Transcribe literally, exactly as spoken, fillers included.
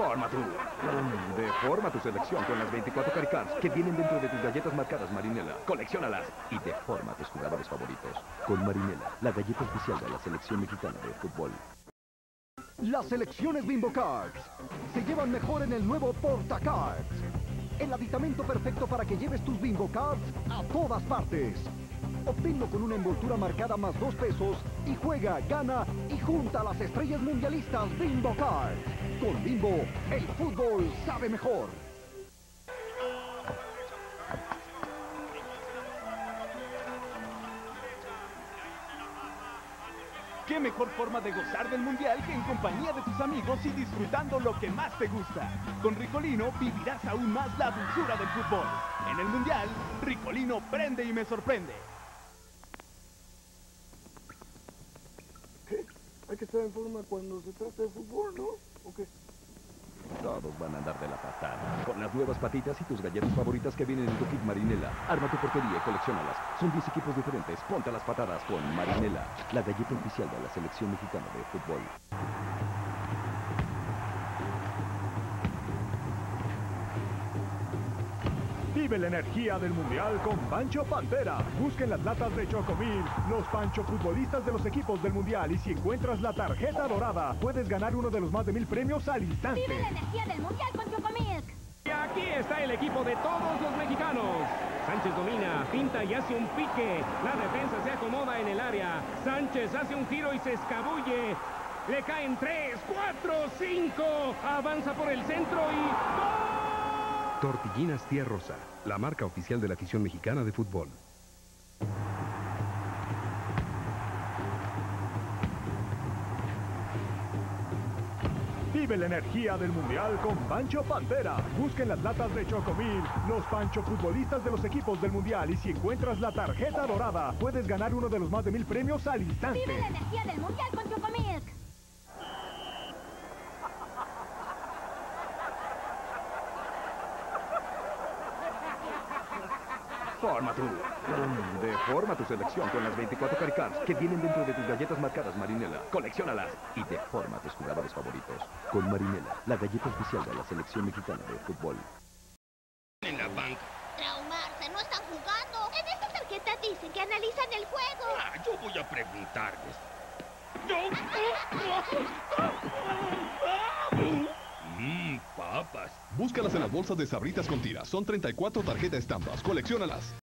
Forma tu... mm, Deforma tu selección con las veinticuatro Caricards que vienen dentro de tus galletas marcadas Marinela. Colecciónalas y deforma tus jugadores favoritos. Con Marinela, la galleta oficial de la selección mexicana de fútbol. Las selecciones Bimbo Cards se llevan mejor en el nuevo Porta Cards. El aditamento perfecto para que lleves tus Bimbo Cards a todas partes. Obténlo con una envoltura marcada más dos pesos y juega, gana y junta a las estrellas mundialistas Bimbo Cards. Con Bimbo, el fútbol sabe mejor. ¿Qué mejor forma de gozar del Mundial que en compañía de tus amigos y disfrutando lo que más te gusta? Con Ricolino vivirás aún más la dulzura del fútbol. En el Mundial, Ricolino prende y me sorprende. ¿Qué? Hay que estar en forma cuando se trata de fútbol, ¿no? ¿O qué? Todos van a andar de la patada. Con las nuevas patitas y tus galletas favoritas que vienen en tu kit Marinela. Arma tu portería y colecciónalas. Son diez equipos diferentes. Ponte a las patadas con Marinela, la galleta oficial de la selección mexicana de fútbol. Vive la energía del Mundial con Pancho Pantera. Busquen las latas de Chocomil, los Pancho futbolistas de los equipos del Mundial. Y si encuentras la tarjeta dorada, puedes ganar uno de los más de mil premios al instante. ¡Vive la energía del Mundial con Chocomilk! Y aquí está el equipo de todos los mexicanos. Sánchez domina, pinta y hace un pique. La defensa se acomoda en el área. Sánchez hace un giro y se escabulle. Le caen tres, cuatro, cinco. Avanza por el centro y ¡gol! Tortillinas Tía Rosa, la marca oficial de la afición mexicana de fútbol. Vive la energía del Mundial con Pancho Pantera. Busquen las latas de Chocomil, los Pancho futbolistas de los equipos del Mundial. Y si encuentras la tarjeta dorada, puedes ganar uno de los más de mil premios al instante. ¡Vive la energía del Mundial con Chocomilk! Forma tu... mm, Deforma tu selección con las veinticuatro Caricards que vienen dentro de tus galletas marcadas Marinela. Colecciónalas y deforma tus jugadores favoritos. Con Marinela, la galleta oficial de la selección mexicana de fútbol. En la banca. Traumarse, no están jugando. En esta tarjeta dicen que analizan el juego. Ah, yo voy a preguntarles. ¡No! Mmm, papas. Búscalas en las bolsas de Sabritas con tiras. Son treinta y cuatro tarjetas estampas. Colecciónalas.